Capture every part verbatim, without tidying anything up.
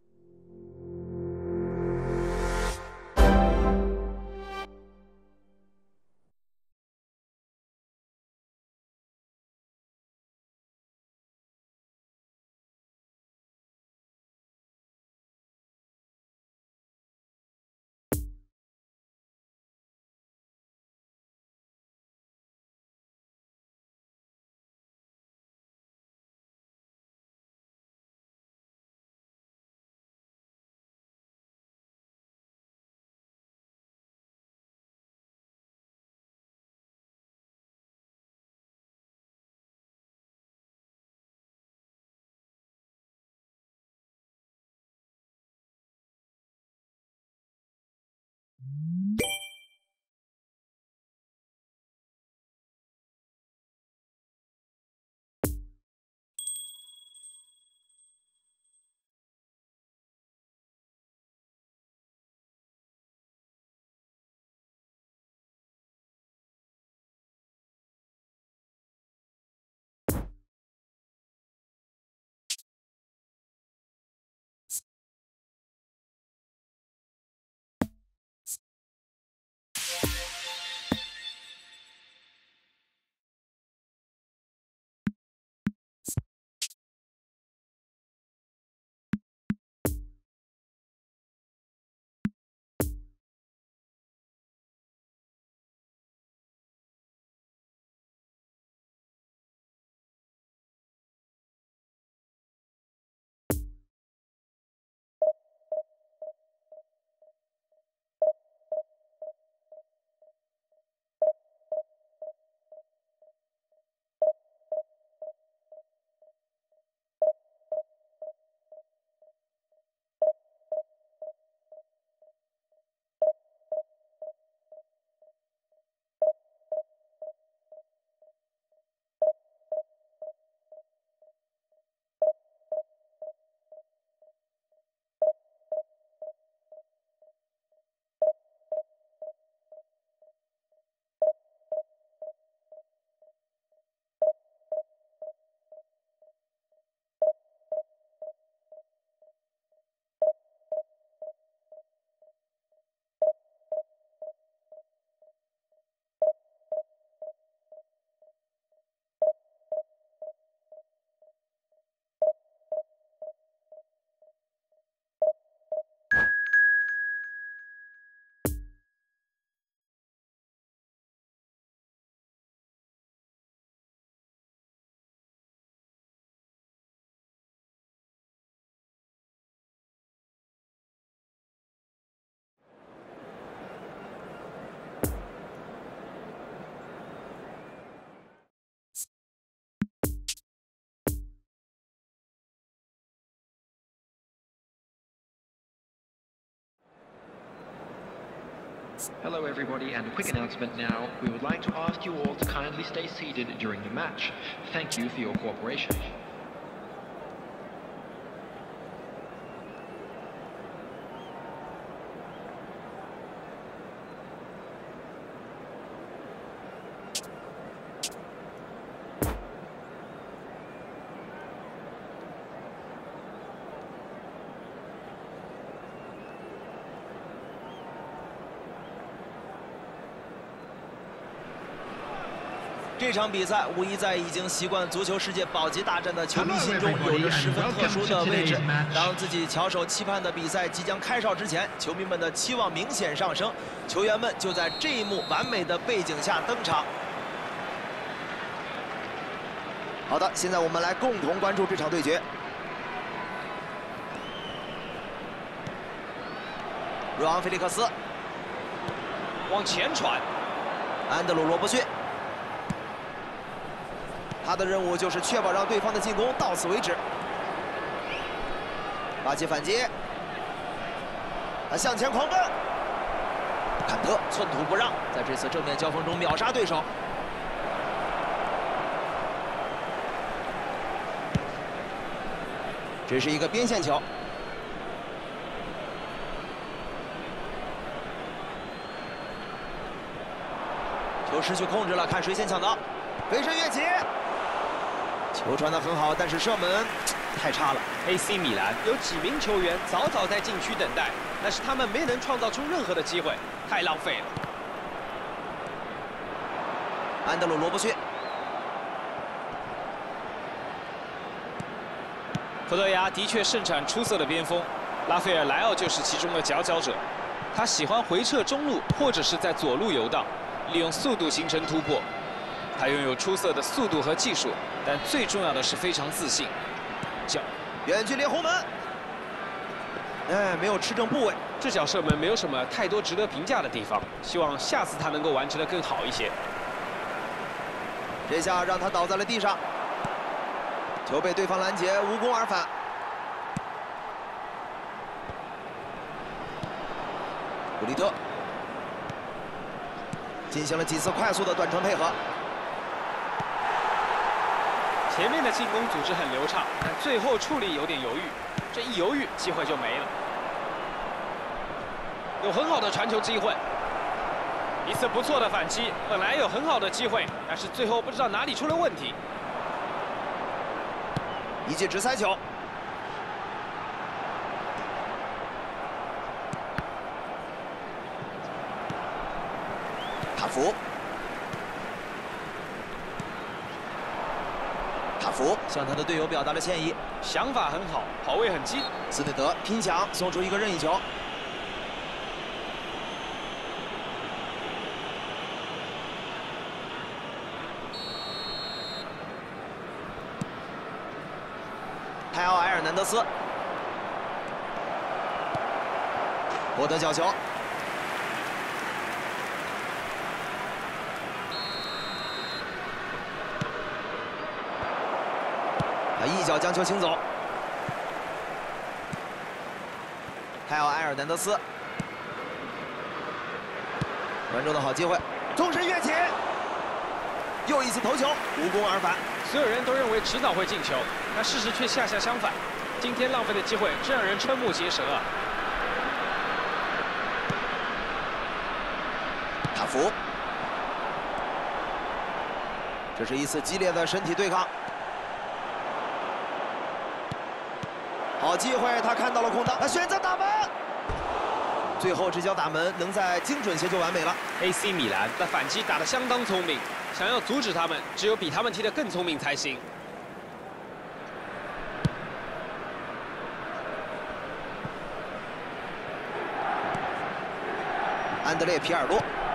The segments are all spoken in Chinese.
Hello everybody, and a quick announcement now. We would like to ask you all to kindly stay seated during the match. Thank you for your cooperation. 这场比赛无疑在已经习惯足球世界保级大战的球迷心中有着十分特殊的位置。当自己翘首期盼的比赛即将开哨之前，球迷们的期望明显上升，球员们就在这一幕完美的背景下登场。好的，现在我们来共同关注这场对决。若昂·菲利克斯往前传，安德鲁·罗伯逊。 他的任务就是确保让对方的进攻到此为止。发起反击，他向前狂奔，坎特寸土不让，在这次正面交锋中秒杀对手。这是一个边线球，球失去控制了，看谁先抢到，飞身跃起。 球传得很好，但是射门太差了。 A C 米兰有几名球员早早在禁区等待，但是他们没能创造出任何的机会，太浪费了。 安德鲁·罗伯逊， 葡萄牙的确盛产出色的边锋，拉斐尔莱奥就是其中的佼佼者。他喜欢回撤中路或者是在左路游荡，利用速度形成突破。他拥有出色的速度和技术，但最重要的是非常自信。脚。 远距离轰门，哎，没有吃正部位。 这脚射门没有什么太多值得评价的地方，希望下次他能够完成得更好一些。 这下让他倒在了地上，球被对方拦截，无功而返。古利特进行了几次快速的短传配合。 前面的进攻组织很流畅，但最后处理有点犹豫，这一犹豫机会就没了。有很好的传球机会，一次不错的反击，本来有很好的机会，但是最后不知道哪里出了问题。 一记直塞球，塔福。 塔福向他的队友表达了歉意， 想法很好，跑位很精。 斯内德拼抢送出一个任意球，泰奥埃尔南德斯获得角球。 他一脚将球请走，泰奥埃尔南德斯传中的好机会，纵身跃起，又一次头球，无功而返。 所有人都认为迟早会进球，但事实却恰恰相反。今天浪费的机会真让人瞠目结舌啊！ 塔福，这是一次激烈的身体对抗。 好机会，他看到了空档，他选择打门。最后这脚打门能在精准些就完美了。 A C 米兰的反击打得相当聪明，想要阻止他们，只有比他们踢得更聪明才行。 安德烈·皮尔洛，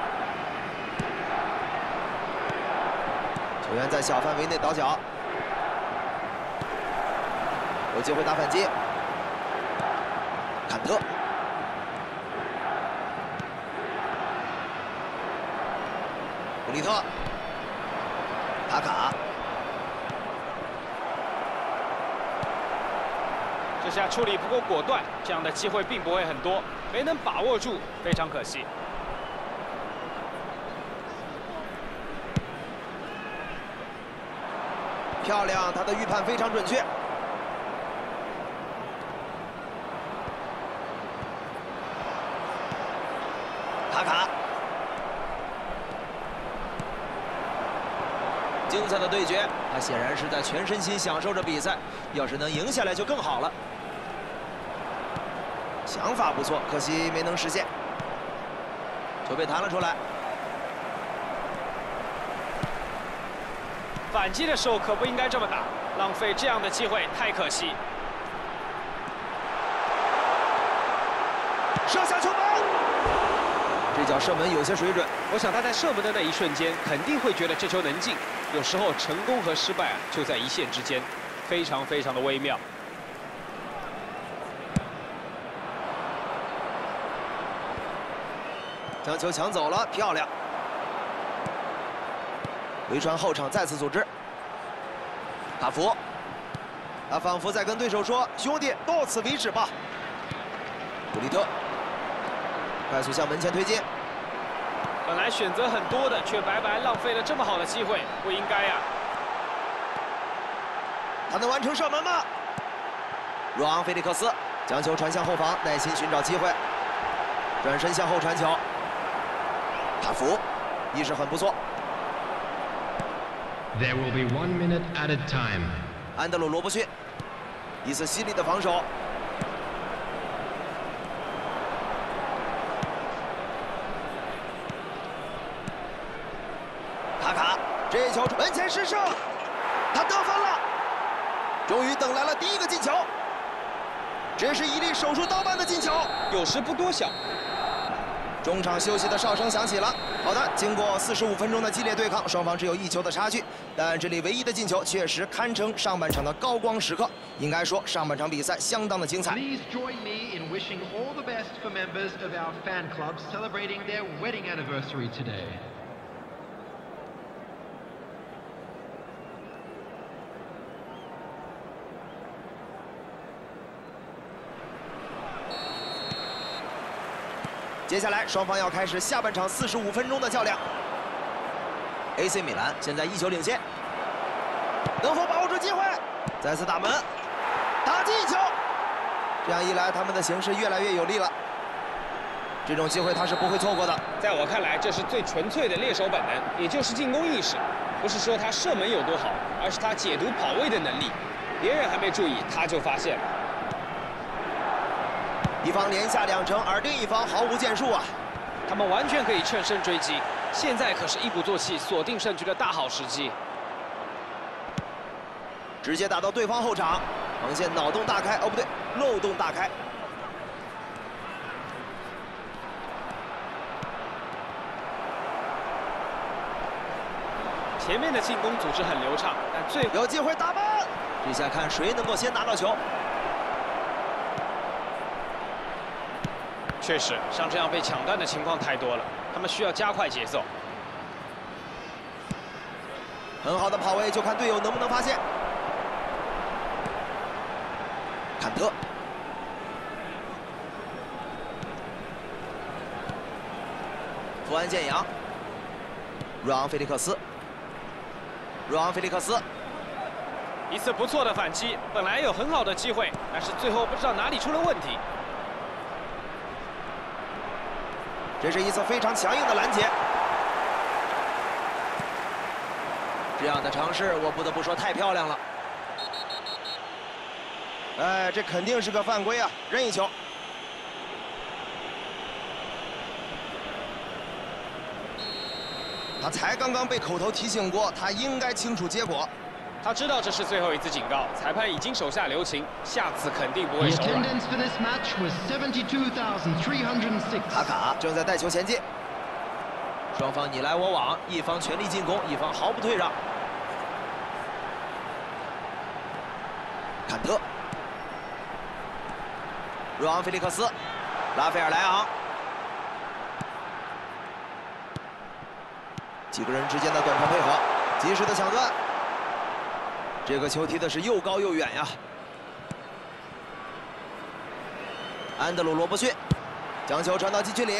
球员在小范围内倒脚。 有机会打反击，坎特，古利特，塔卡， 这下处理不够果断，这样的机会并不会很多，没能把握住，非常可惜。 漂亮，他的预判非常准确。 塔卡，精彩的对决，他显然是在全身心享受着比赛。要是能赢下来就更好了。想法不错，可惜没能实现。球被弹了出来。 反击的时候可不应该这么打，浪费这样的机会太可惜。 射下球门。 这脚射门有些水准， 我想他在射门的那一瞬间肯定会觉得这球能进。有时候成功和失败啊就在一线之间，非常非常的微妙。 将球抢走了，漂亮！回传后场再次组织，塔福，他仿佛在跟对手说：“兄弟，到此为止吧。”古利特。 快速向门前推进， 本来选择很多的，却白白浪费了这么好的机会，不应该呀！ 他能完成射门吗？若昂·菲利克斯将球传向后防，耐心寻找机会，转身向后传球。塔福意识很不错。 There will be one minute added time. 安德鲁·罗伯逊， 一次犀利的防守。卡卡，这一球门前试射，他得分了，终于等来了第一个进球。这是一粒手术刀般的进球， 有时不多想。 中场休息的哨声响起了。好的，经过四十五分钟的激烈对抗，双方只有一球的差距。但这里唯一的进球确实堪称上半场的高光时刻。应该说，上半场比赛相当的精彩。 Please join me in wishing all the best for members of our fan club celebrating their wedding anniversary today. 接下来，双方要开始下半场四十五分钟的较量。A C 米兰现在一球领先，能否把握住机会？再次打门，打进一球。这样一来，他们的形势越来越有利了。这种机会他是不会错过的。 在我看来，这是最纯粹的猎手本能，也就是进攻意识。不是说他射门有多好，而是他解读跑位的能力。别人还没注意，他就发现了。 一方连下两城，而另一方毫无建树啊！ 他们完全可以乘胜追击，现在可是一鼓作气锁定胜局的大好时机。 直接打到对方后场，防线脑洞大开，哦不对，漏洞大开。 前面的进攻组织很流畅，但最有机会打门，这下看谁能够先拿到球。 确实，像这样被抢断的情况太多了，他们需要加快节奏。 很好的跑位，就看队友能不能发现。坎特，福安建阳，若昂·菲利克斯，若昂·菲利克斯， 一次不错的反击，本来有很好的机会，但是最后不知道哪里出了问题。 这是一次非常强硬的拦截，这样的尝试我不得不说太漂亮了。哎，这肯定是个犯规啊！任意球。他才刚刚被口头提醒过，他应该清楚结果。 他知道这是最后一次警告，裁判已经手下留情，下次肯定不会手软。 卡卡正在带球前进，双方你来我往，一方全力进攻，一方毫不退让。坎特，若昂·菲利克斯，拉斐尔·莱昂，几个人之间的短传配合，及时的抢断。 这个球踢的是又高又远呀！安德鲁·罗伯逊将球传到禁区里，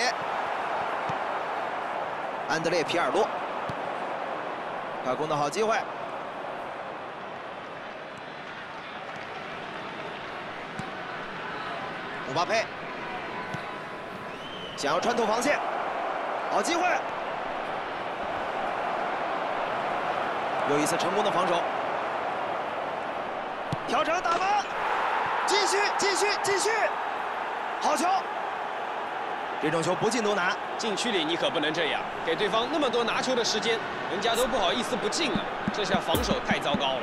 安德烈·皮尔洛，快攻的好机会，姆巴佩想要穿透防线，好机会，又一次成功的防守。 调整打门，继续继续继续，好球！这种球不进都难。 禁区里你可不能这样，给对方那么多拿球的时间，人家都不好意思不进了。这下防守太糟糕了。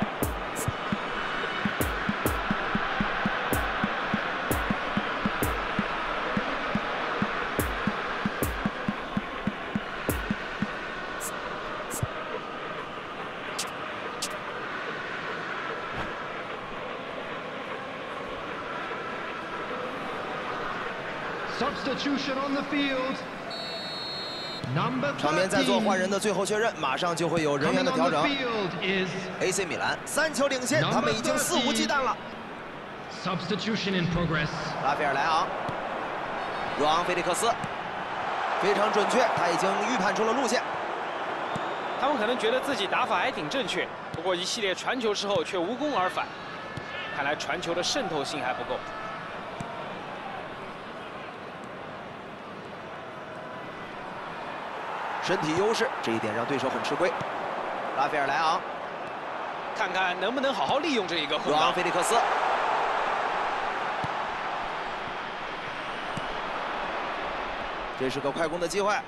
Substitution on the field. Number 场边在做换人的最后确认，马上就会有人员的调整。A C 米兰三球领先，他们已经肆无忌惮了。 Substitution in progress. 拉斐尔·莱昂，若昂·菲利克斯，非常准确，他已经预判出了路线。 他们可能觉得自己打法还挺正确，不过一系列传球之后却无功而返，看来传球的渗透性还不够。 身体优势，这一点让对手很吃亏。拉斐尔·莱昂， 看看能不能好好利用这一个空档。 若昂·菲利克斯， 这是个快攻的机会。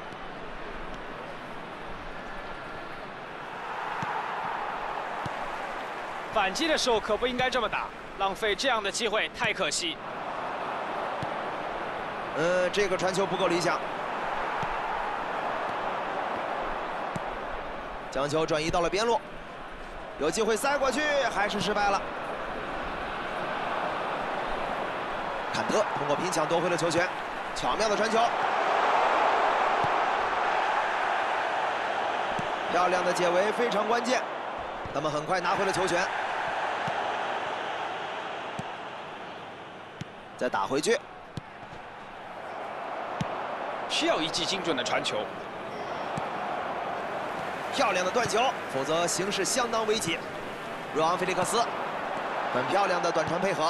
反击的时候可不应该这么打，浪费这样的机会太可惜。 嗯，这个传球不够理想，将球转移到了边路，有机会塞过去，还是失败了。坎特通过拼抢夺回了球权，巧妙的传球，漂亮的解围，非常关键。他们很快拿回了球权，再打回去。 需要一记精准的传球， 漂亮的断球，否则形势相当危急。若昂·菲利克斯，很漂亮的短传配合。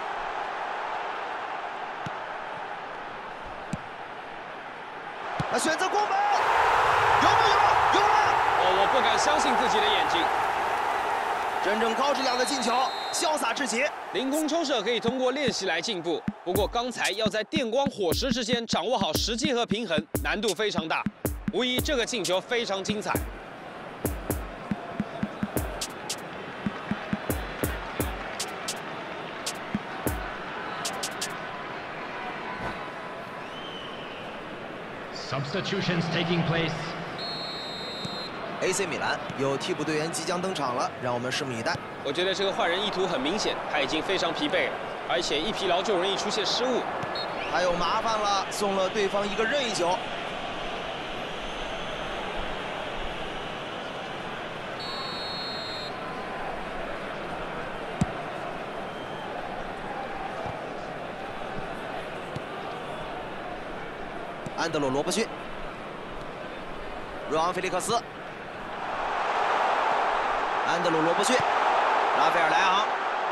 他选择攻门，有没有？有了！ 哦，我不敢相信自己的眼睛。 真正高质量的进球，潇洒至极。 凌空抽射可以通过练习来进步，不过刚才要在电光火石之间掌握好时机和平衡，难度非常大。无疑，这个进球非常精彩。 Substitutions taking place. A C 米兰有替补队员即将登场了，让我们拭目以待。 我觉得这个换人意图很明显，他已经非常疲惫了，而且一疲劳就容易出现失误。 还有麻烦了，送了对方一个任意球。安德鲁·罗伯逊，若昂·菲利克斯。 安德鲁·罗伯逊，拉斐尔·莱昂，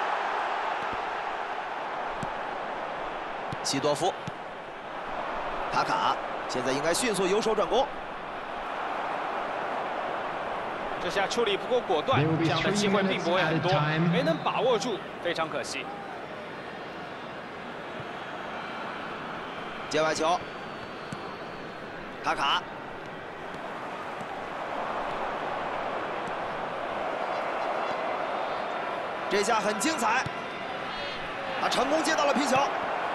西多夫，卡卡，现在应该迅速由守转攻。 这下处理不够果断，这样的机会并不会很多，没能把握住，非常可惜。 界外球，卡卡。 这下很精彩，他成功接到了皮球。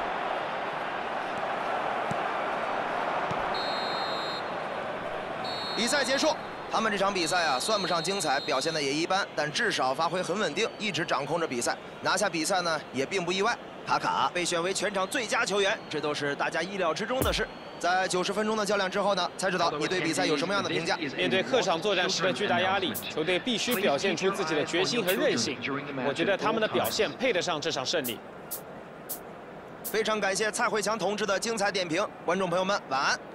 比赛结束，他们这场比赛啊，算不上精彩，表现的也一般，但至少发挥很稳定，一直掌控着比赛，拿下比赛呢也并不意外。卡卡被选为全场最佳球员，这都是大家意料之中的事。 在九十分钟的较量之后呢，蔡指导，你对比赛有什么样的评价？ 面对客场作战时的巨大压力，球队必须表现出自己的决心和韧性。我觉得他们的表现配得上这场胜利。 非常感谢蔡慧强同志的精彩点评，观众朋友们晚安。